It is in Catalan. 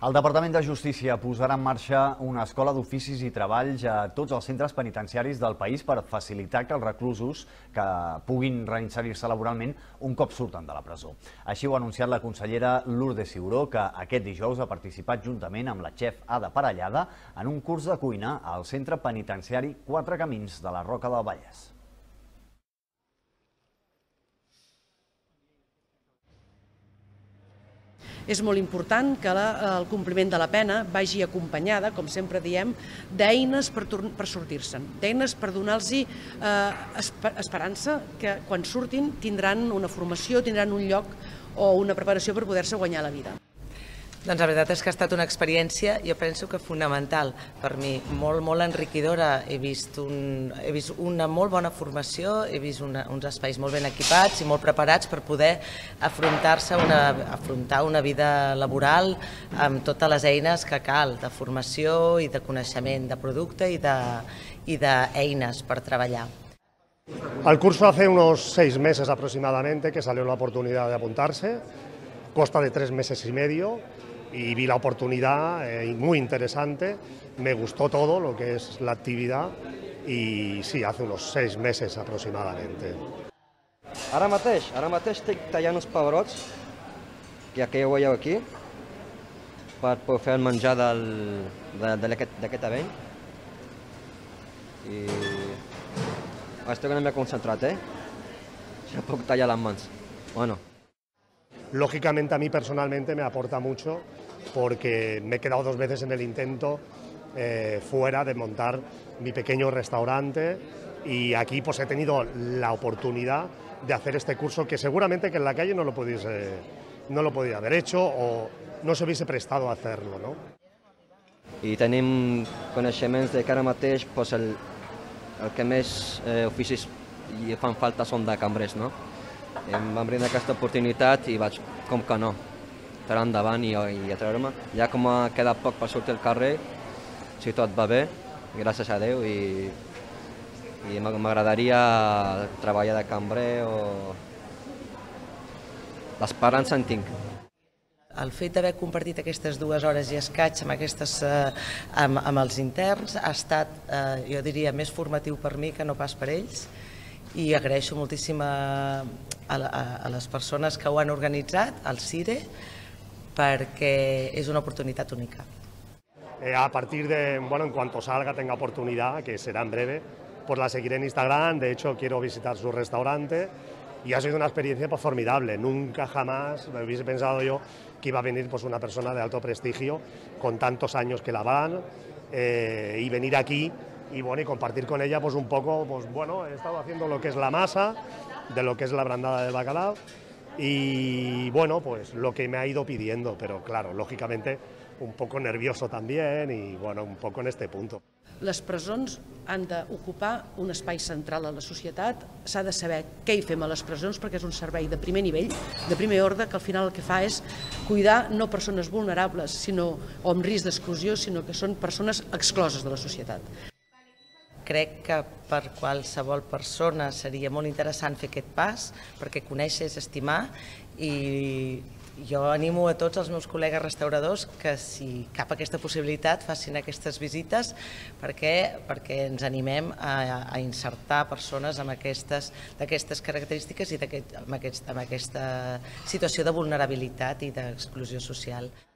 El Departament de Justícia posarà en marxa una escola d'oficis i treballs a tots els centres penitenciaris del país per facilitar que els reclusos que puguin reinserir-se laboralment un cop surten de la presó. Així ho ha anunciat la consellera Lourdes Ciuró, que aquest dijous ha participat juntament amb la xef Ada Parellada en un curs de cuina al centre penitenciari Quatre Camins de la Roca del Vallès. És molt important que el compliment de la pena vagi acompanyada, com sempre diem, d'eines per sortir-se'n, d'eines per donar-los esperança que quan surtin tindran una formació, tindran un lloc o una preparació per poder-se guanyar la vida. Doncs la veritat és que ha estat una experiència, jo penso que fonamental per mi, molt enriquidora. He vist una molt bona formació, he vist uns espais molt ben equipats i molt preparats per poder afrontar una vida laboral amb totes les eines que cal, de formació i de coneixement de producte i d'eines per treballar. Al curso hace unos 6 meses aproximadamente que salió la oportunidad de apuntarse, consta de 3 meses y medio. Y vi la oportunidad muy interesante, me gustó todo lo que es la actividad y sí, hace unos 6 meses aproximadamente. Ara mateix estic tallant uns pebrots, ja que ja ho veieu aquí, per fer el menjar d'aquest event. I estic una mica concentrat, ja puc tallar les mans. Bueno. Lógicamente a mí personalmente me aporta mucho porque me he quedado 2 veces en el intento fuera de montar mi pequeño restaurante y aquí pues he tenido la oportunidad de hacer este curso que seguramente que en la calle no lo podía haber hecho o no se hubiese prestado a hacerlo, ¿no? I tenim coneixements de que ara mateix pues, el que més oficis fan falta són de cambrers, no? Em van brindar aquesta oportunitat i vaig, com que no, tirar endavant i a treure-me. Ja com queda poc per sortir al carrer, si tot va bé, gràcies a Déu, i m'agradaria treballar de cambrer o... L'esperança en tinc. El fet d'haver compartit aquestes 2 hores i escaig amb els interns ha estat, jo diria, més formatiu per mi que no pas per ells, i agraeixo moltíssim a les persones que ho han organitzat, al CIRE, perquè és una oportunitat única. A partir de, bueno, en cuanto salga, tenga oportunidad, que será en breve, pues la seguiré en Instagram. De hecho, quiero visitar su restaurante y ha sido una experiencia pues, formidable. Nunca jamás me hubiese pensado yo que iba a venir pues, una persona de alto prestigio con tantos años que la van y venir aquí y bueno, y compartir con ella pues un poco, pues bueno, he estado haciendo lo que es la masa, de lo que es la brandada del bacalao y bueno, pues lo que me ha ido pidiendo, pero claro, lógicamente un poco nervioso también y bueno, un poco en este punto. Les presons han d'ocupar un espai central a la societat, s'ha de saber què hi fem a les presons perquè és un servei de primer nivell, de primer ordre, que al final el que fa és cuidar no persones vulnerables o amb risc d'exclusió, sinó que són persones excloses de la societat. Crec que per qualsevol persona seria molt interessant fer aquest pas, perquè conèixer és estimar, i jo animo a tots els meus col·legues restauradors que si cap aquesta possibilitat facin aquestes visites perquè ens animem a insertar persones d'aquestes característiques i amb aquesta situació de vulnerabilitat i d'exclusió social.